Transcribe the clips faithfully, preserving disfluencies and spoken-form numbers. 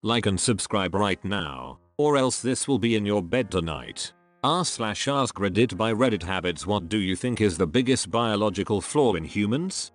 Like and subscribe right now, or else this will be in your bed tonight. R slash AskReddit by Reddit Habbits. What do you think is the biggest biological flaw in humans?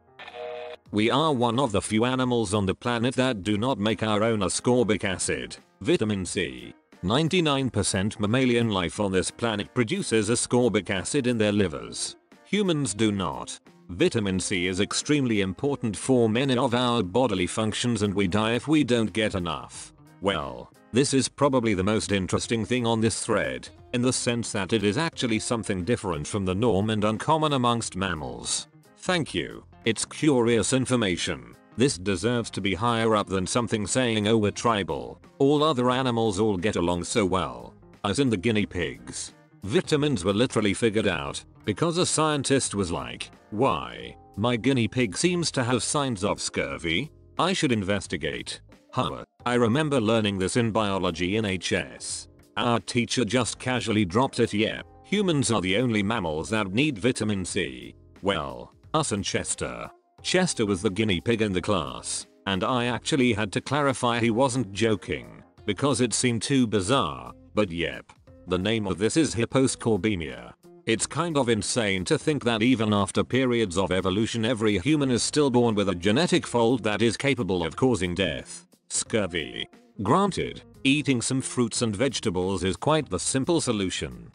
We are one of the few animals on the planet that do not make our own ascorbic acid, vitamin C. ninety-nine percent mammalian life on this planet produces ascorbic acid in their livers. Humans do not. Vitamin C is extremely important for many of our bodily functions and we die if we don't get enough. Well, this is probably the most interesting thing on this thread, in the sense that it is actually something different from the norm and uncommon amongst mammals. Thank you. It's curious information. This deserves to be higher up than something saying, oh, we're tribal. All other animals all get along so well. As in the guinea pigs. Vitamins were literally figured out because a scientist was like, why? My guinea pig seems to have signs of scurvy. I should investigate. Huh. I remember learning this in biology in H S. Our teacher just casually dropped it. Yeah, humans are the only mammals that need vitamin C. Well, us and Chester. Chester was the guinea pig in the class, and I actually had to clarify he wasn't joking, because it seemed too bizarre, but yep. The name of this is hyposcorbemia. It's kind of insane to think that even after periods of evolution every human is still born with a genetic fault that is capable of causing death. Scurvy. Granted, eating some fruits and vegetables is quite the simple solution.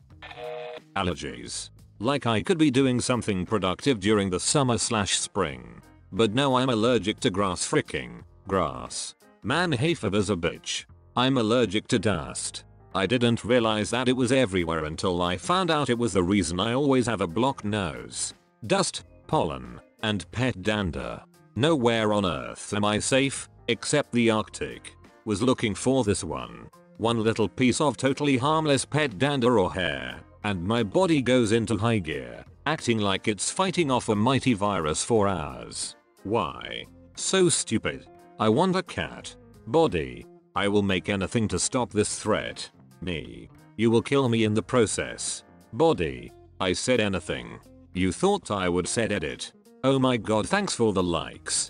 Allergies. Like I could be doing something productive during the summer slash spring. But no, I'm allergic to grass. Fricking grass. Man, hay fever's a bitch. I'm allergic to dust. I didn't realize that it was everywhere until I found out it was the reason I always have a blocked nose. Dust, pollen, and pet dander. Nowhere on earth am I safe, except the Arctic. Was looking for this one. One little piece of totally harmless pet dander or hair, and my body goes into high gear, acting like it's fighting off a mighty virus for hours. Why? So stupid. I want a cat. Body. I will make anything to stop this threat. Me. You will kill me in the process. Body. I said anything. You thought I would said edit. Oh my god, thanks for the likes.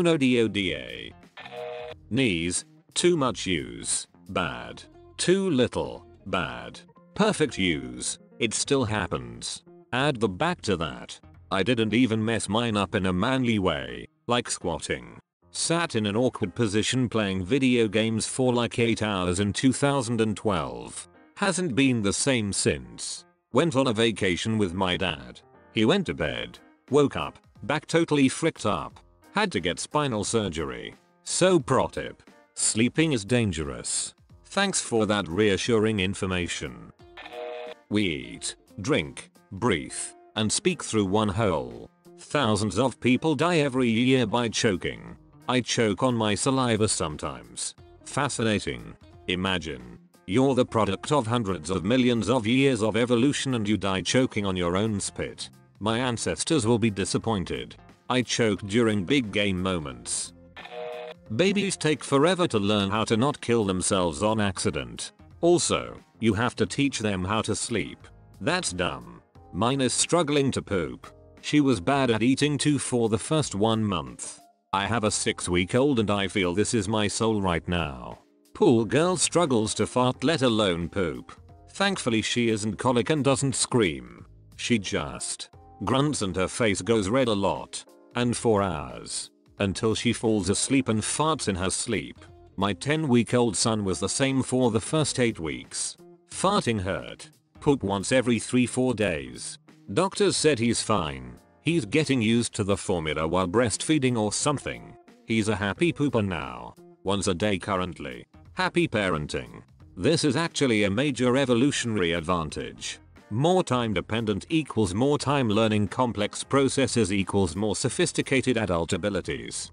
Konododa. Knees. Too much use. Bad. Too little. Bad. Perfect use. It still happens. Add the back to that. I didn't even mess mine up in a manly way, like squatting. Sat in an awkward position playing video games for like eight hours in two thousand twelve. Hasn't been the same since. Went on a vacation with my dad. He went to bed. Woke up. Back totally fricked up. Had to get spinal surgery. So pro tip. Sleeping is dangerous. Thanks for that reassuring information. We eat, drink, breathe, and speak through one hole. Thousands of people die every year by choking. I choke on my saliva sometimes. Fascinating. Imagine. You're the product of hundreds of millions of years of evolution and you die choking on your own spit. My ancestors will be disappointed. I choke during big game moments. Babies take forever to learn how to not kill themselves on accident. Also, you have to teach them how to sleep. That's dumb. Mine is struggling to poop. She was bad at eating too for the first one month. I have a six week old and I feel this is my soul right now. Poor girl struggles to fart, let alone poop. Thankfully she isn't colic and doesn't scream. She just grunts and her face goes red a lot. And for hours. Until she falls asleep and farts in her sleep. My ten week old son was the same for the first eight weeks. Farting hurt. Poop once every three four days. Doctors said he's fine. He's getting used to the formula while breastfeeding or something. He's a happy pooper now. Once a day currently. Happy parenting. This is actually a major evolutionary advantage. More time dependent equals more time learning complex processes equals more sophisticated adult abilities.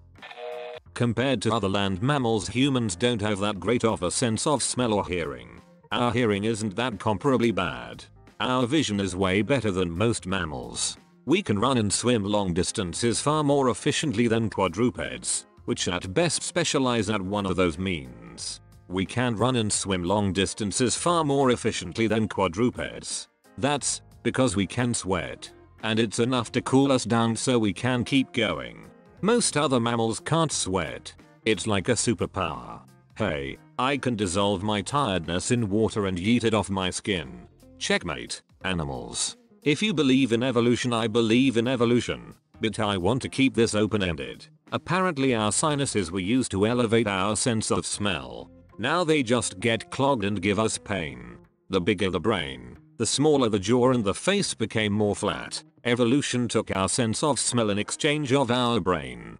Compared to other land mammals, humans don't have that great of a sense of smell or hearing. Our hearing isn't that comparably bad. Our vision is way better than most mammals. We can run and swim long distances far more efficiently than quadrupeds, which at best specialize at one of those means. We can run and swim long distances far more efficiently than quadrupeds. That's because we can sweat. And it's enough to cool us down so we can keep going. Most other mammals can't sweat. It's like a superpower. Hey, I can dissolve my tiredness in water and yeet it off my skin. Checkmate, animals. If you believe in evolution, I believe in evolution, but I want to keep this open-ended. Apparently our sinuses were used to elevate our sense of smell. Now they just get clogged and give us pain. The bigger the brain, the smaller the jaw and the face became more flat. Evolution took our sense of smell in exchange of our brain.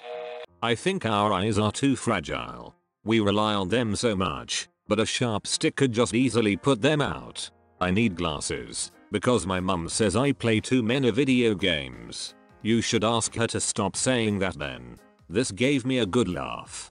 I think our eyes are too fragile. We rely on them so much, but a sharp stick could just easily put them out. I need glasses, because my mum says I play too many video games. You should ask her to stop saying that then. This gave me a good laugh.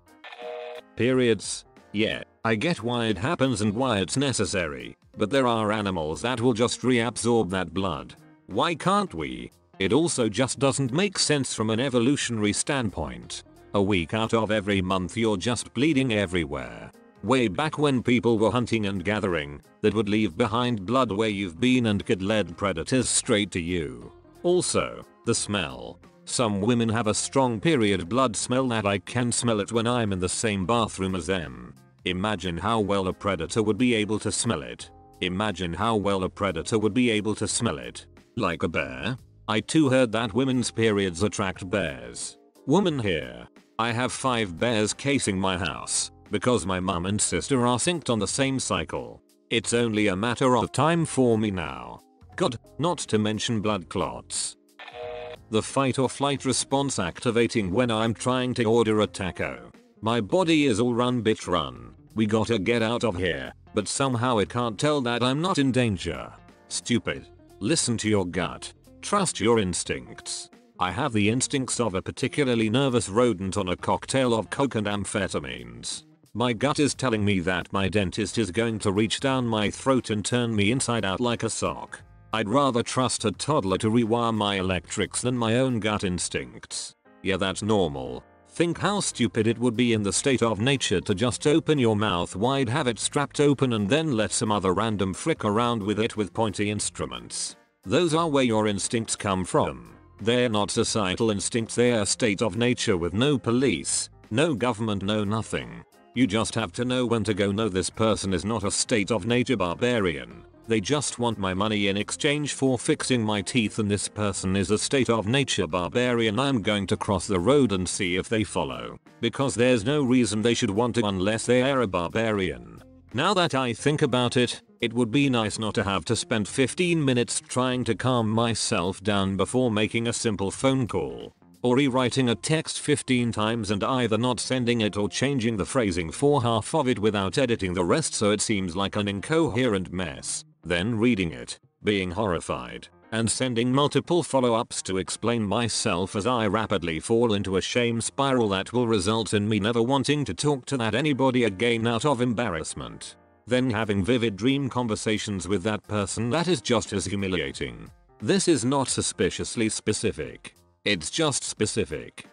Periods. Yeah, I get why it happens and why it's necessary, but there are animals that will just reabsorb that blood. Why can't we? It also just doesn't make sense from an evolutionary standpoint. A week out of every month you're just bleeding everywhere. Way back when people were hunting and gathering, that would leave behind blood where you've been and could lead predators straight to you. Also, the smell. Some women have a strong period blood smell that I can smell it when I'm in the same bathroom as them. Imagine how well a predator would be able to smell it. Imagine how well a predator would be able to smell it. Like a bear? I too heard that women's periods attract bears. Woman here. I have five bears casing my house, because my mum and sister are synced on the same cycle. It's only a matter of time for me now. God, not to mention blood clots. The fight or flight response activating when I'm trying to order a taco. My body is all run bitch run. We gotta get out of here, but somehow it can't tell that I'm not in danger. Stupid. Listen to your gut. Trust your instincts. I have the instincts of a particularly nervous rodent on a cocktail of coke and amphetamines. My gut is telling me that my dentist is going to reach down my throat and turn me inside out like a sock. I'd rather trust a toddler to rewire my electrics than my own gut instincts. Yeah, that's normal. Think how stupid it would be in the state of nature to just open your mouth wide, have it strapped open and then let some other random frick around with it with pointy instruments. Those are where your instincts come from. They're not societal instincts, they're a state of nature with no police, no government, no nothing. You just have to know when to go. No, this person is not a state of nature barbarian. They just want my money in exchange for fixing my teeth, and this person is a state of nature barbarian. I'm going to cross the road and see if they follow, because there's no reason they should want to unless they are a barbarian. Now that I think about it, it would be nice not to have to spend fifteen minutes trying to calm myself down before making a simple phone call, or rewriting a text fifteen times and either not sending it or changing the phrasing for half of it without editing the rest so it seems like an incoherent mess. Then reading it, being horrified, and sending multiple follow-ups to explain myself as I rapidly fall into a shame spiral that will result in me never wanting to talk to that anybody again out of embarrassment. Then having vivid dream conversations with that person that is just as humiliating. This is not suspiciously specific. It's just specific.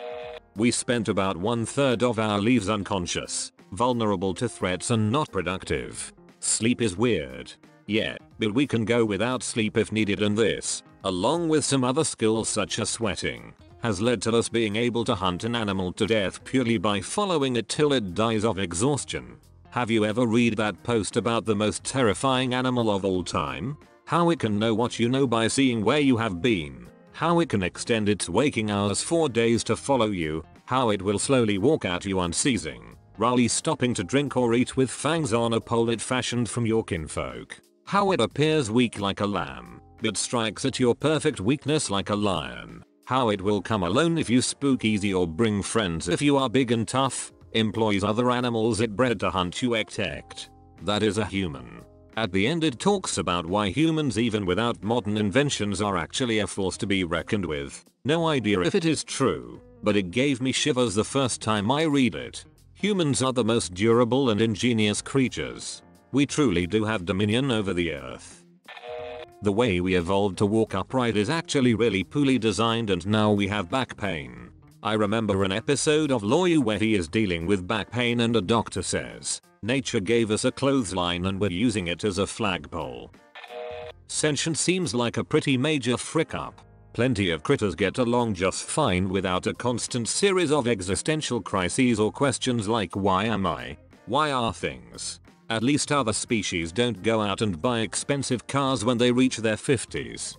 We spent about one third of our lives unconscious, vulnerable to threats and not productive. Sleep is weird. Yeah, but we can go without sleep if needed, and this, along with some other skills such as sweating, has led to us being able to hunt an animal to death purely by following it till it dies of exhaustion. Have you ever read that post about the most terrifying animal of all time? How it can know what you know by seeing where you have been. How it can extend its waking hours for days to follow you. How it will slowly walk at you unceasing, rarely stopping to drink or eat with fangs on a pole it fashioned from your kinfolk. How it appears weak like a lamb, but strikes at your perfect weakness like a lion. How it will come alone if you spook easy or bring friends if you are big and tough. Employs other animals it bred to hunt you ect. That is a human. At the end it talks about why humans even without modern inventions are actually a force to be reckoned with. No idea if it is true, but it gave me shivers the first time I read it. Humans are the most durable and ingenious creatures. We truly do have dominion over the earth. The way we evolved to walk upright is actually really poorly designed, and now we have back pain. I remember an episode of Law where he is dealing with back pain and a doctor says, nature gave us a clothesline and we're using it as a flagpole. Sentience seems like a pretty major frick up. Plenty of critters get along just fine without a constant series of existential crises or questions like why am I? Why are things? At least other species don't go out and buy expensive cars when they reach their fifties.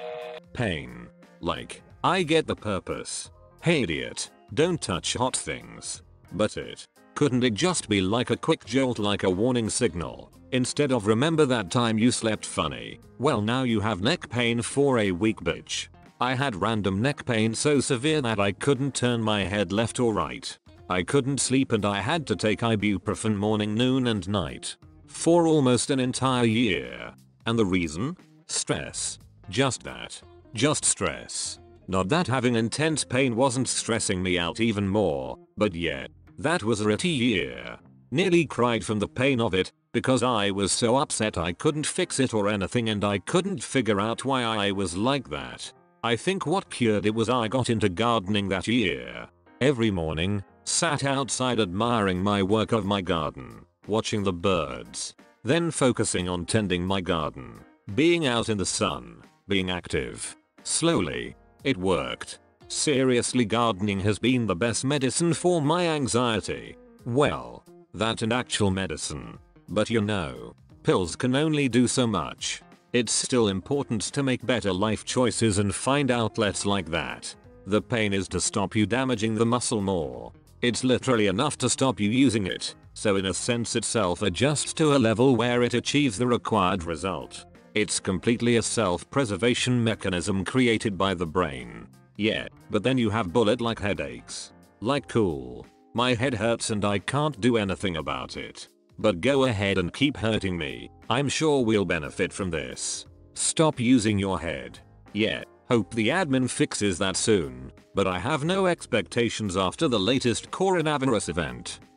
Pain. Like, I get the purpose. Hey idiot, don't touch hot things. But it. Couldn't it just be like a quick jolt, like a warning signal? Instead of remember that time you slept funny? Well, now you have neck pain for a week, bitch. I had random neck pain so severe that I couldn't turn my head left or right. I couldn't sleep and I had to take ibuprofen morning, noon and night. For almost an entire year. And the reason? Stress. Just that. Just stress. Not that having intense pain wasn't stressing me out even more, but yeah, that was a ratty year. Nearly cried from the pain of it, because I was so upset I couldn't fix it or anything and I couldn't figure out why I was like that. I think what cured it was I got into gardening that year. Every morning, sat outside admiring my work of my garden, watching the birds, then focusing on tending my garden, being out in the sun, being active. Slowly, it worked. Seriously, gardening has been the best medicine for my anxiety. Well, that and actual medicine. But you know, pills can only do so much. It's still important to make better life choices and find outlets like that. The pain is to stop you damaging the muscle more. It's literally enough to stop you using it, so in a sense it self-adjusts to a level where it achieves the required result. It's completely a self-preservation mechanism created by the brain. Yeah, but then you have bullet-like headaches. Like cool. My head hurts and I can't do anything about it. But go ahead and keep hurting me. I'm sure we'll benefit from this. Stop using your head. Yeah, hope the admin fixes that soon. But I have no expectations after the latest coronavirus event.